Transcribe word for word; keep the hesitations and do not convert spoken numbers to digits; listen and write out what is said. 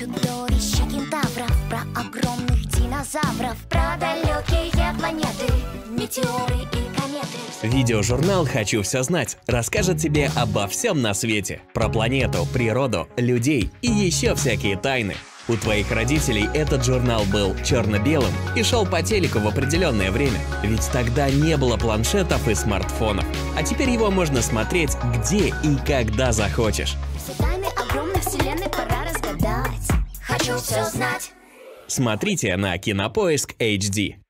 чудовищ и кентавров, про огромных динозавров, про далекие планеты, метеоры и кометы. Видеожурнал «Хочу все знать» расскажет тебе обо всем на свете. Про планету, природу, людей и еще всякие тайны. У твоих родителей этот журнал был черно-белым и шел по телеку в определенное время, ведь тогда не было планшетов и смартфонов. А теперь его можно смотреть где и когда захочешь. Все тайны огромной вселенной пора разгадать. Хочу все знать. Смотрите на Кинопоиск эйч ди.